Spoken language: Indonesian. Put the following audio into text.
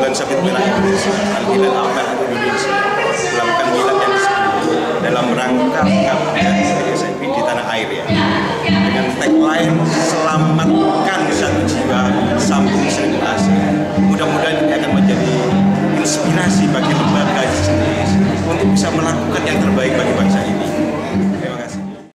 Persatuan Sabit Merah Indonesia, Panggilan Ahmad Indonesia, dalam panggilan yang disebut dalam rangka mengabdikan SIP di tanah air ya. Dengan tagline selamatkan satu jiwa, sambung seribu asa. Mudah-mudahan ini akan menjadi inspirasi bagi lembaga jenis untuk bisa melakukan yang terbaik bagi bangsa ini.